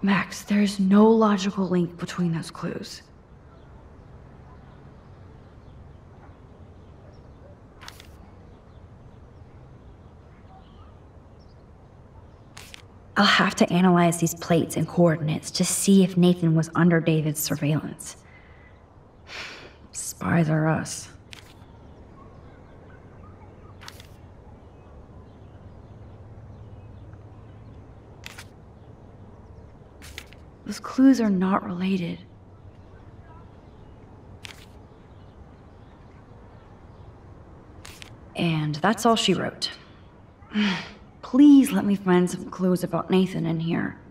Max, there's no logical link between those clues. I'll have to analyze these plates and coordinates to see if Nathan was under David's surveillance. Spies are us. Those clues are not related. And that's all she wrote. Please let me find some clues about Nathan in here.